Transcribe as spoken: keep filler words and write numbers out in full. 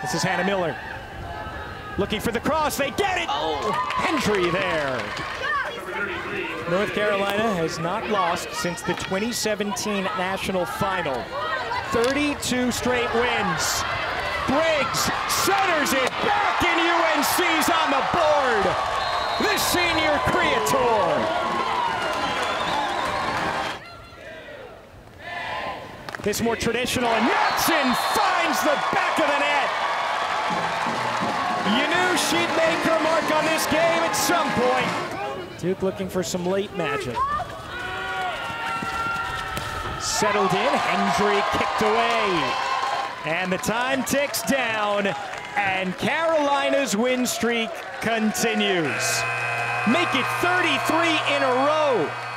This is Hannah Miller. Looking for the cross, they get it! Oh, Hendry there. North Carolina has not lost since the twenty seventeen national final. thirty-two straight wins. Briggs centers it back, and U N C's on the board. The senior creator. This more traditional, and Jackson finds the back of the net. You knew she'd make her mark on this game at some point. Duke looking for some late magic. Settled in, Hendry kicked away. And the time ticks down, and Carolina's win streak continues. Make it thirty-three in a row.